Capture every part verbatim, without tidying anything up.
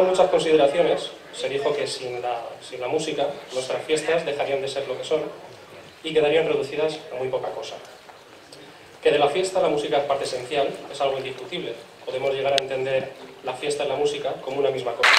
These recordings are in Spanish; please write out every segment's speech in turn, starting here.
tomadas muchas consideraciones, se dijo que sin la, sin la música nuestras fiestas dejarían de ser lo que son y quedarían reducidas a muy poca cosa. Que de la fiesta la música es parte esencial es algo indiscutible. Podemos llegar a entender la fiesta y la música como una misma cosa.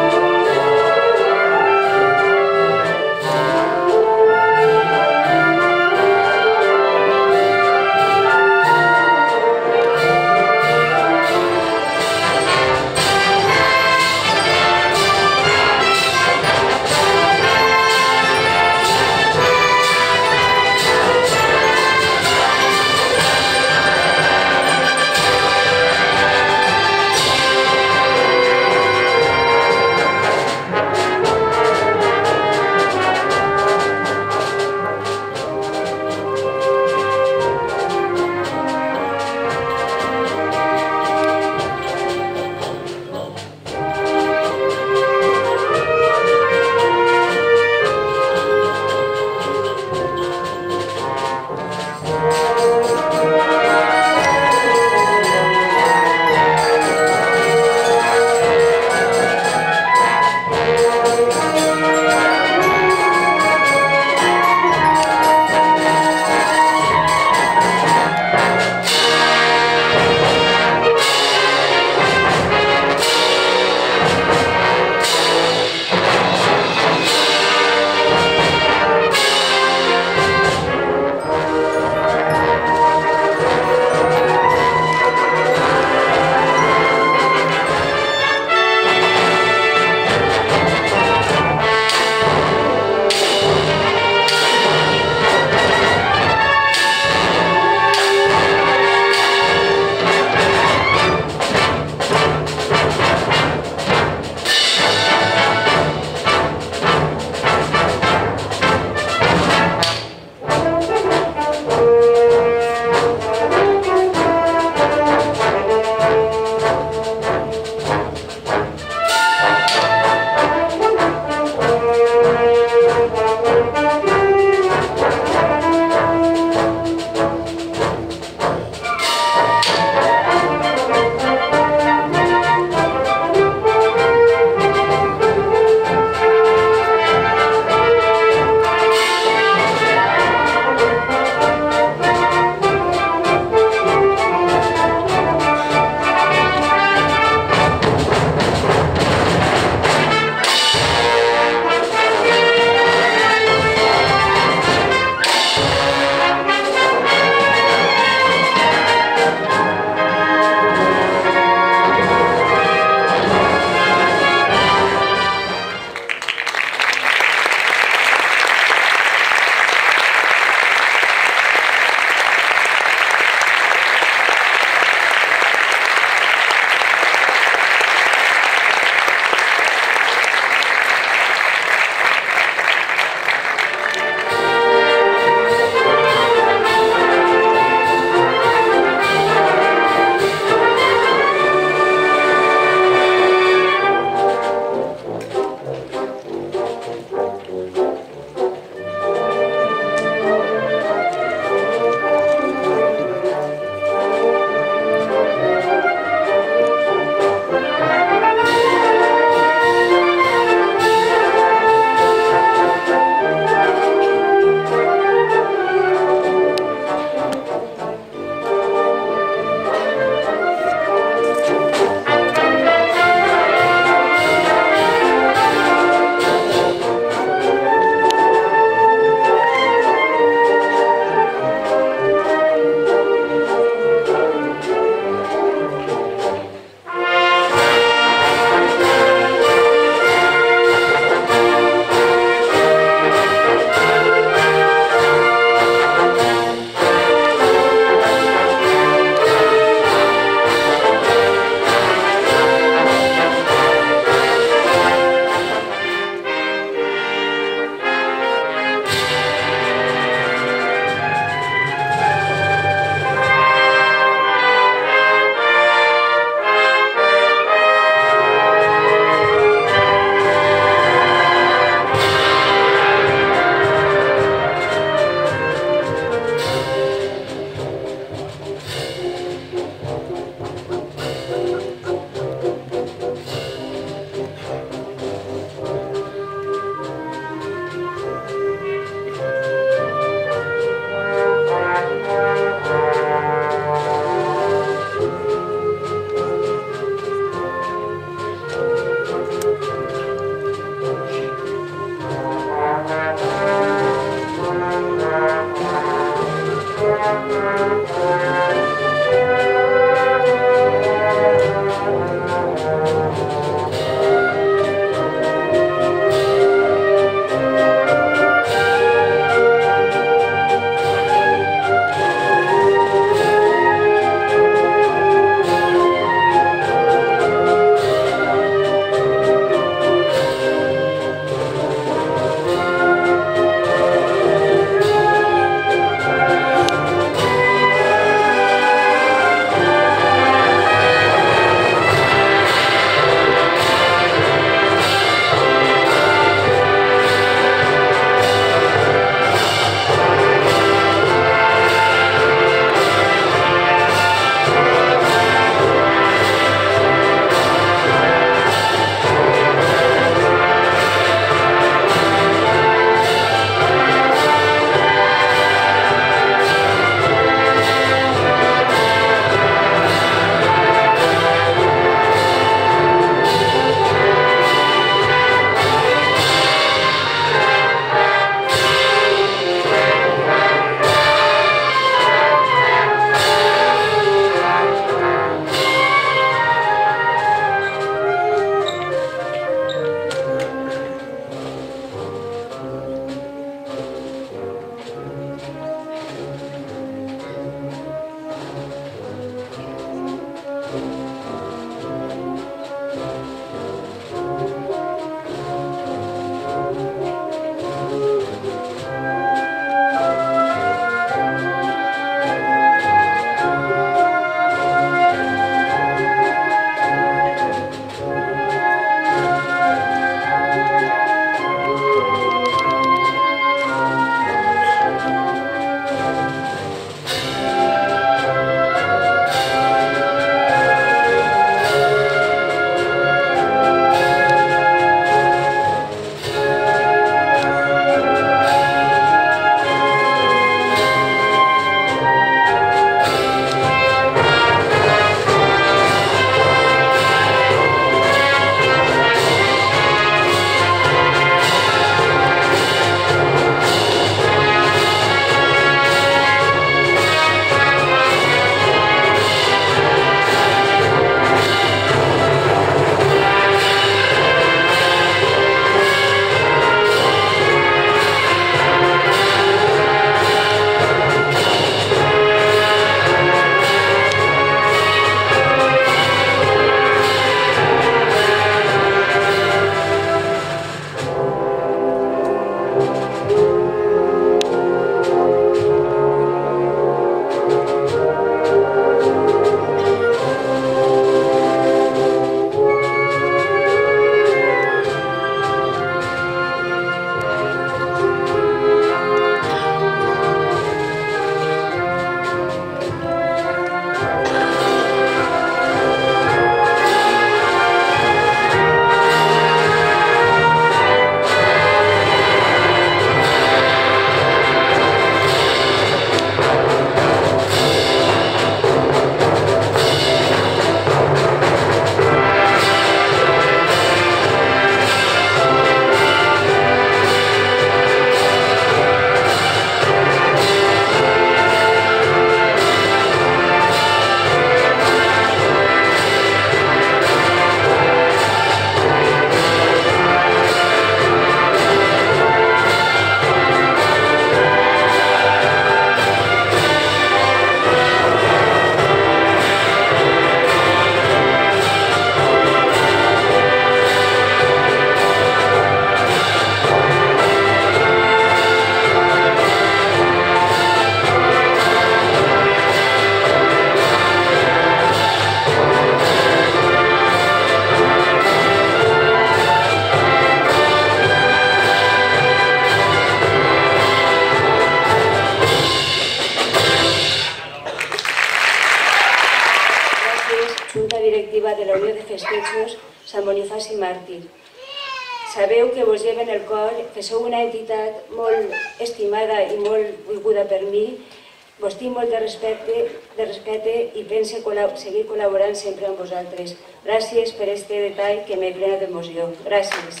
màrtir. Sabeu que vos lleva en el cor, que sou una entitat molt estimada i molt volguda per mi. Vos tinc molt de respecte, de respecte i pense seguir col·laborant sempre amb vosaltres. Gràcies per aquest detall que m'he plena d'emoció. Gràcies.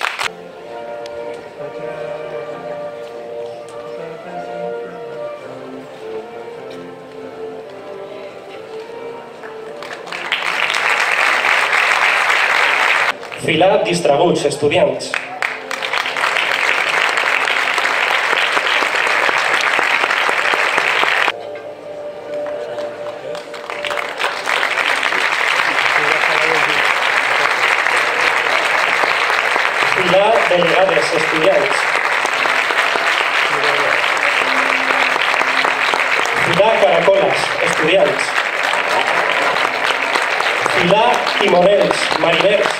Filar distrabuts, estudiants. Filar delegades, estudiants. Filar caracoles, estudiants. Filar timonels, mariners.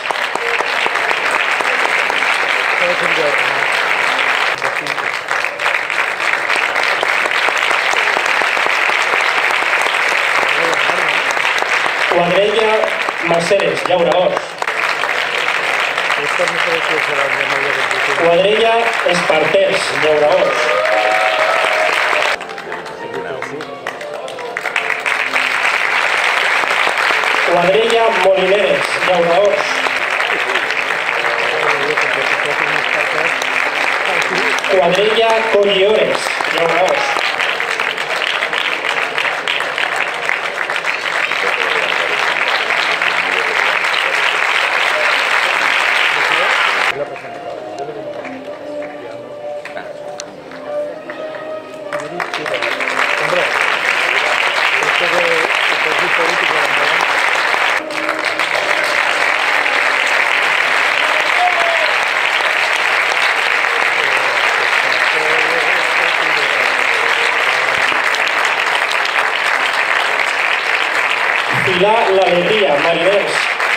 Quadrella, maceres, llauraors. Quadrella, esparters, llauraors. Quadrella, molineres, llauraors. Quadrella, colliores, llauraors. Filar l'alegria, mariners.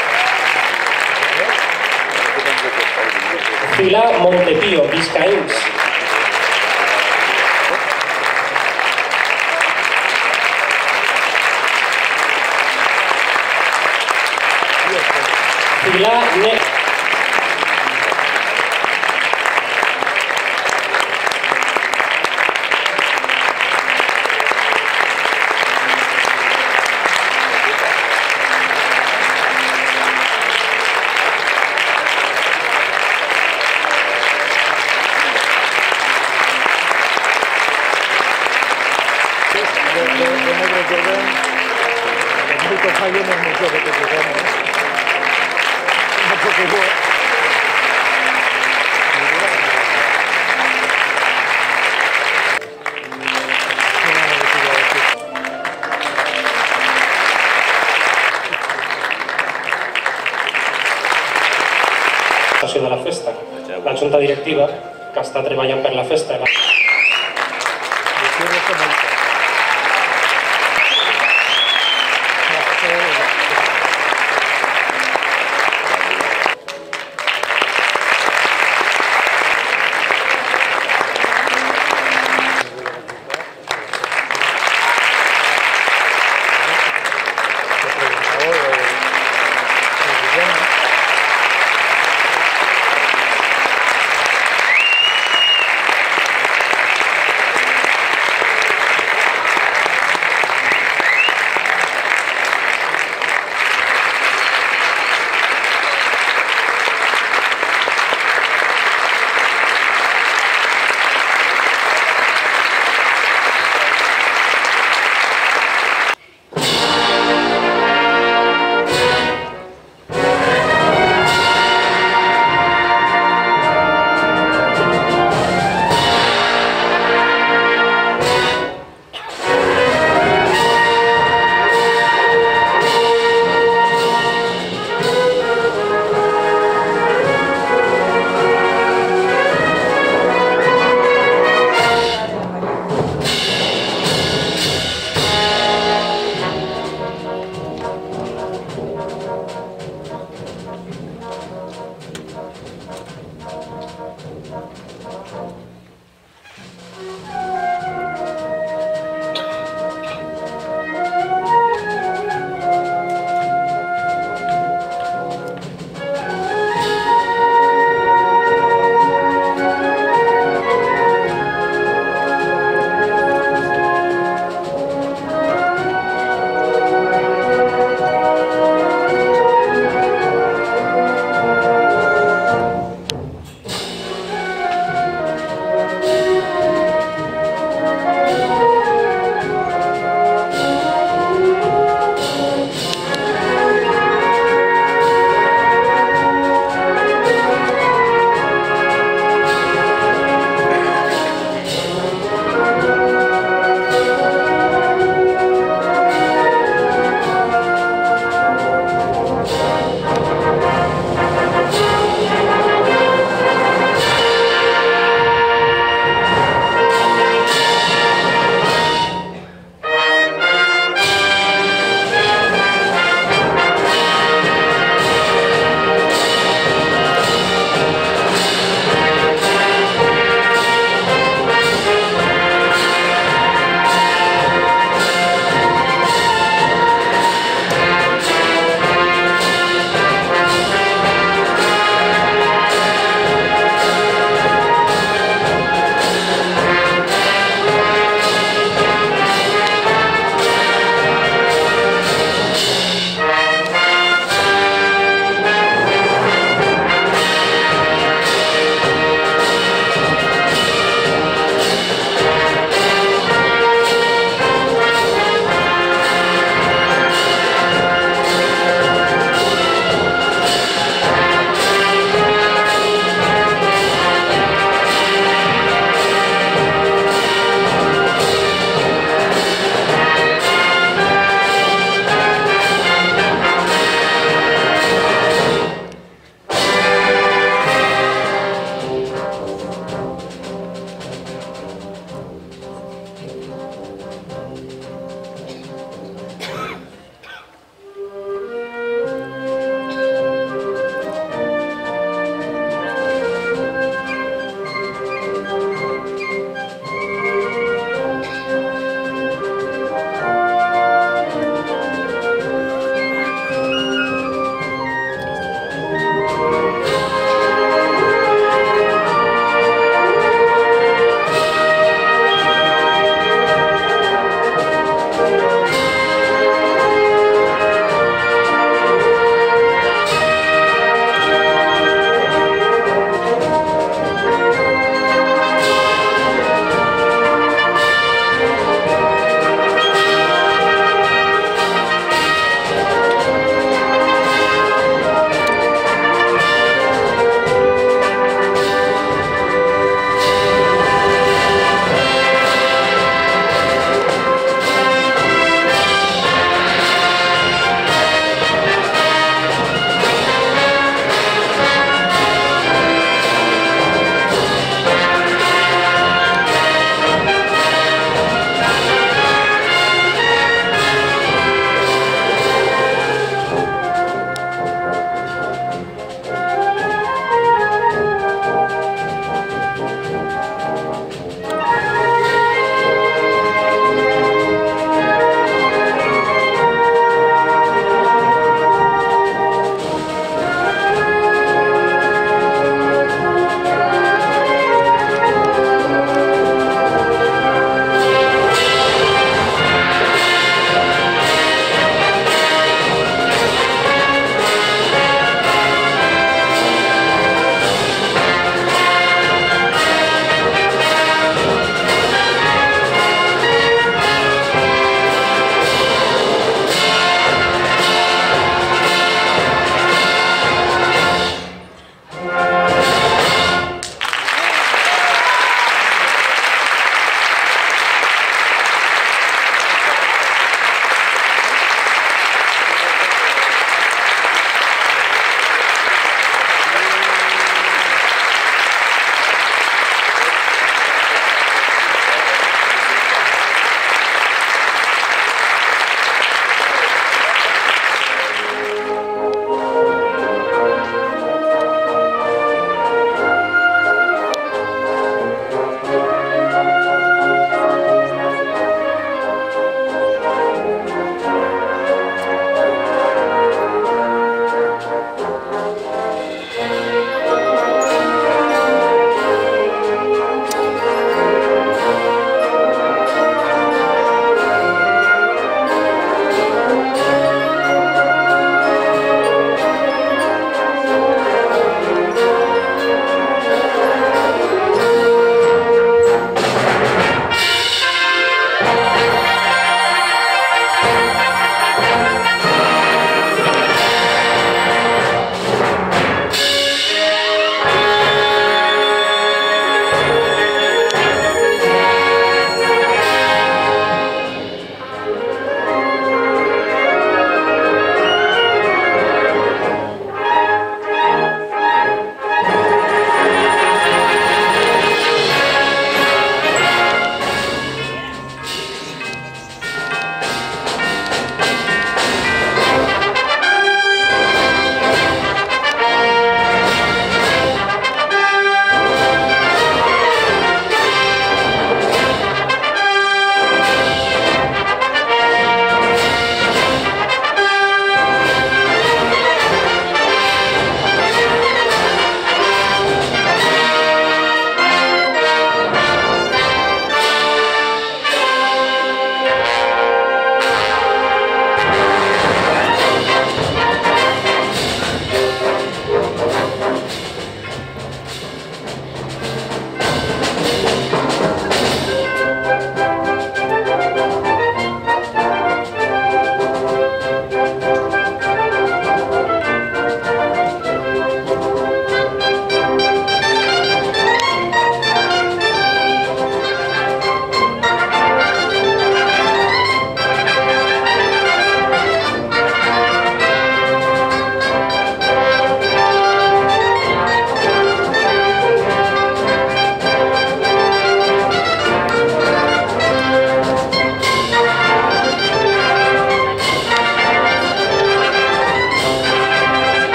Filar Montepío, biscaïns. Filar net. De la festa. La junta directiva que està treballant per la festa.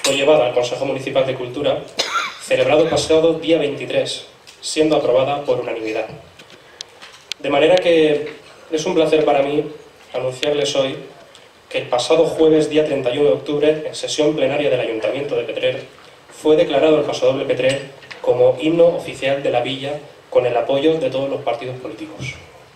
fue llevada al Consejo Municipal de Cultura, celebrado el pasado día veintitrés, siendo aprobada por unanimidad. De manera que es un placer para mí anunciarles hoy que el pasado jueves, día treinta y uno de octubre, en sesión plenaria del Ayuntamiento de Petrer, fue declarado el Pasodoble Petrer como himno oficial de la villa con el apoyo de todos los partidos políticos.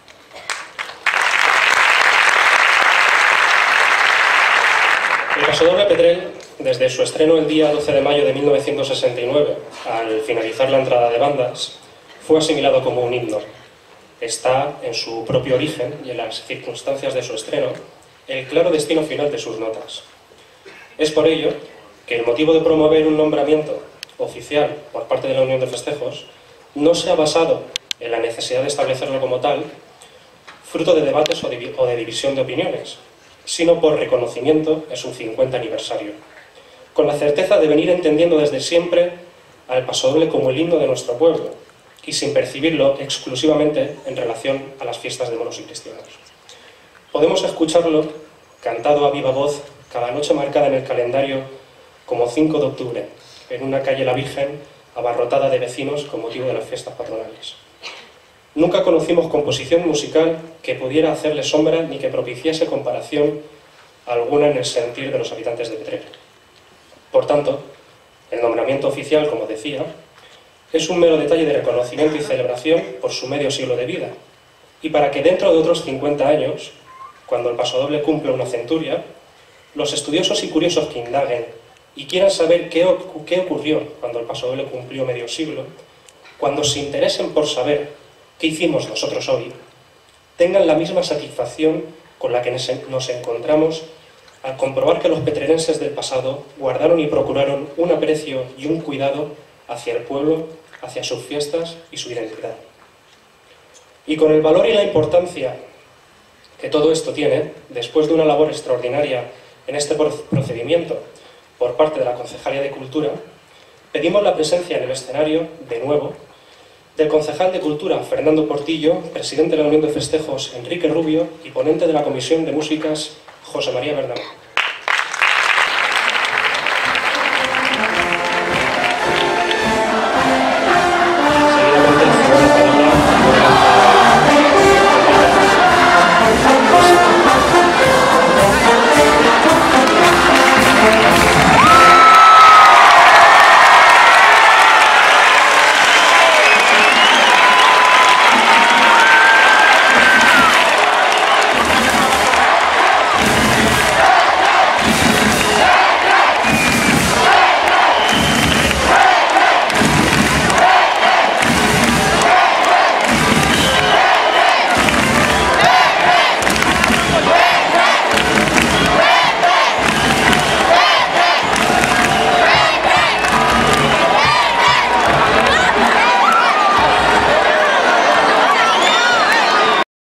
El Pasodoble Petrer, desde su estreno el día doce de mayo de mil novecientos sesenta y nueve, al finalizar la entrada de bandas, fue asimilado como un himno. Está en su propio origen y en las circunstancias de su estreno el claro destino final de sus notas. Es por ello que el motivo de promover un nombramiento oficial por parte de la Unión de Festejos no se ha basado en la necesidad de establecerlo como tal, fruto de debates o de, o de división de opiniones, sino por reconocimiento en su cincuenta aniversario, con la certeza de venir entendiendo desde siempre al Pasodoble como el himno de nuestro pueblo, y sin percibirlo exclusivamente en relación a las fiestas de moros y cristianos. Podemos escucharlo cantado a viva voz cada noche marcada en el calendario como cinco de octubre, en una calle La Virgen abarrotada de vecinos con motivo de las fiestas patronales. Nunca conocimos composición musical que pudiera hacerle sombra ni que propiciase comparación alguna en el sentir de los habitantes de Petrer. Por tanto, el nombramiento oficial, como decía, es un mero detalle de reconocimiento y celebración por su medio siglo de vida, y para que dentro de otros cincuenta años, cuando el Pasodoble cumple una centuria, los estudiosos y curiosos que indaguen y quieran saber qué, qué ocurrió cuando el Pasodoble cumplió medio siglo, cuando se interesen por saber qué hicimos nosotros hoy, tengan la misma satisfacción con la que nos encontramos al comprobar que los petrerenses del pasado guardaron y procuraron un aprecio y un cuidado hacia el pueblo, hacia sus fiestas y su identidad. Y con el valor y la importancia que todo esto tiene, después de una labor extraordinaria en este procedimiento por parte de la Concejalía de Cultura, pedimos la presencia en el escenario, de nuevo, del concejal de Cultura, Fernando Portillo, presidente de la Unión de Festejos, Enrique Rubio, y ponente de la Comisión de Músicas, José María Bernabé.